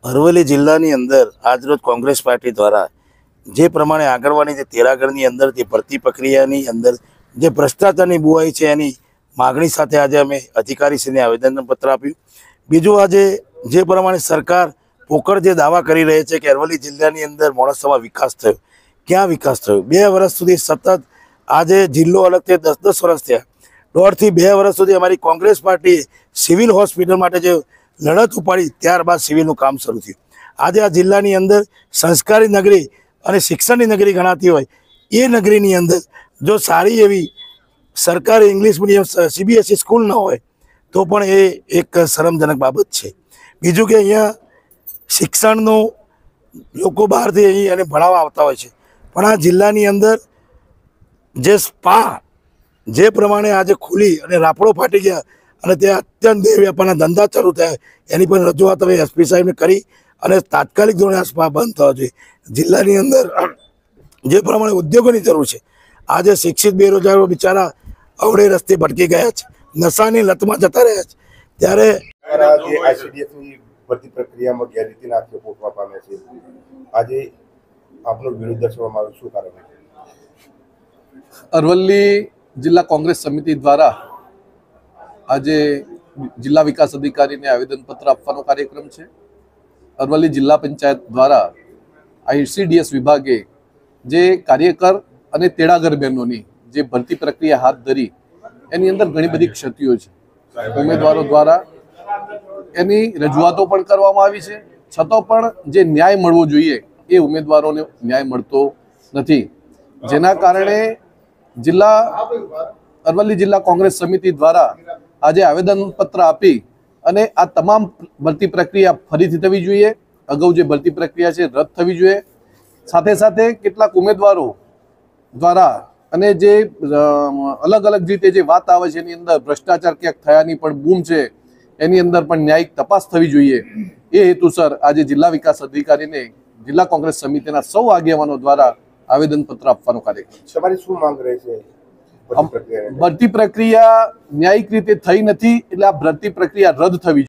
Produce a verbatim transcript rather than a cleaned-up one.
અરવલ્લી જિલ્લાની અંદર આજરોજ કોંગ્રેસ પાર્ટી દ્વારા જે પ્રમાણે આગળવાની જે તેરાગઢની અંદર જે ભરતી પ્રક્રિયાની અંદર જે ભ્રષ્ટાચારની બુવાઈ છે એની માગણી સાથે આજે અમે અધિકારીશ્રીને આવેદનપત્ર આપ્યું. બીજું, આજે જે પ્રમાણે સરકાર પોકળ જે દાવા કરી રહી છે કે અરવલ્લી જિલ્લાની અંદર મોડાસામાં વિકાસ થયો, ક્યાં વિકાસ થયો? બે વર્ષ સુધી સતત આજે જિલ્લો અલગ થયે દસ દસ વર્ષ થયા. દોઢથી બે વર્ષ સુધી અમારી કોંગ્રેસ પાર્ટીએ સિવિલ હોસ્પિટલ માટે જે લડત ઉપાડી, ત્યારબાદ સિવિલનું કામ શરૂ થયું. આજે આ જિલ્લાની અંદર સંસ્કારી નગરી અને શિક્ષણની નગરી ગણાતી હોય એ નગરીની અંદર જો સારી એવી સરકારી ઇંગ્લિશ મીડિયમ સીબીએસઈ સ્કૂલ ન હોય તો પણ એ એક શરમજનક બાબત છે. બીજું કે અહીંયા શિક્ષણનું લોકો બહારથી અહીં અને ભણાવવા આવતા હોય છે, પણ આ જિલ્લાની અંદર જે સ્પા જે પ્રમાણે આજે ખુલી અને રાફડો ફાટી ગયા અને ત્યાં અત્યંત દેહ વ્યાપારના ધંધા ચાલુ થયા, એની પણ રજૂઆત હવે એસપી સાહેબને કરી અને તાત્કાલિક ધોરણે આ સ્પા બંધ થવા જોઈએ. જિલ્લાની અંદર જે પ્રમાણે ઉદ્યોગોની જરૂર છે, આજે શિક્ષિત બેરોજગારો બિચારા અવળે રસ્તે ભટકી ગયા છે, નશાની લતમાં જતા રહ્યા છે. ત્યારે જે આઈસીડીએસની ભરતી પ્રક્રિયામાં ગેરરીતિના આક્ષેપો ઉઠવા પામ્યા છે, આજે આપનો વિરોધ દર્શાવવામાં આવ્યો, શું કારણ છે? અરવલ્લી જિલ્લા કોંગ્રેસ સમિતિ દ્વારા આજે જિલ્લા વિકાસ અધિકારીને આવેદનપત્ર આપવાનો કાર્યક્રમ છે. અરવલ્લી જિલ્લા પંચાયત દ્વારા આઈસીડીએસ વિભાગે જે કાર્યકર અને તેડાગર બહેનોની જે ભરતી પ્રક્રિયા હાથ ધરી એની અંદર ઘણી બધી ક્ષતિઓ છે. ઉમેદવારો દ્વારા એની રજૂઆતો પણ કરવામાં આવી છે, છતાં પણ જે ન્યાય મળવો જોઈએ એ ઉમેદવારોને ન્યાય મળતો નથી. જેના કારણે જિલ્લા અરવલ્લી જિલ્લા કોંગ્રેસ સમિતિ દ્વારા આજે આવેદનપત્ર આપી અને આ તમામ ભરતી પ્રક્રિયા ફરીથી થવી જોઈએ. અગાઉ જે ભરતી પ્રક્રિયા છે રદ થવી જોઈએ. સાથે સાથે કેટલાક ઉમેદવારો દ્વારા અને જે અલગ અલગ રીતે જે વાત આવે છે એની અંદર ભ્રષ્ટાચાર ક્યાંક થયાની પણ બૂમ છે, એની અંદર પણ ન્યાયિક તપાસ થવી જોઈએ. એ હેતુસર આજે જિલ્લા વિકાસ અધિકારીને જિલ્લા કોંગ્રેસ સમિતિના સૌ આગેવાનો દ્વારા આવેદનપત્ર આપવાનો કાર્યક્રમ. તમારી શું માંગ રહે છે? ભરતી પ્રક્રિયા ન્યાયિક રીતે થઈ નથી, એટલે આ ભરતી પ્રક્રિયા રદ થવી